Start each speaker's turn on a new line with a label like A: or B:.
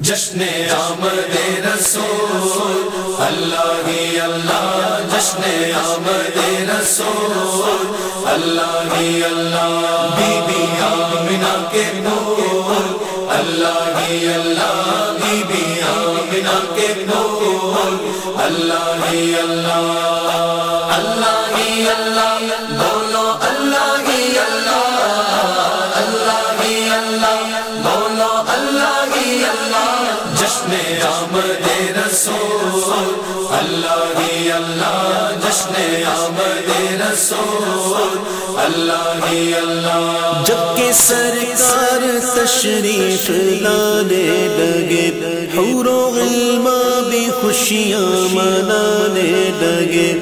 A: जश्ने आमदे रसूल अल्लाह ही अल्लाह, जश्ने आमदे रसूल अल्लाह ही अल्लाह। बीबी आमिना के बोल अल्लाह ही अल्लाह, बीबी आमिना के बोल अल्लाह ही अल्लाह। अल्लाह ही अल्लाह बोलो, अल्लाह ही अल्लाह, अल्लाह ही अल्लाह बोलो, अल्लाह ही अल्लाह। जश्ने आमदे रसूल अल्लाह ही अल्लाह, जश्ने आमदे रसूल अल्लाह ही अल्लाह।
B: जबकि सरकार तशरीफ लाने लगे, हूरो गिल्मा भी खुशियाँ मनाने लगे।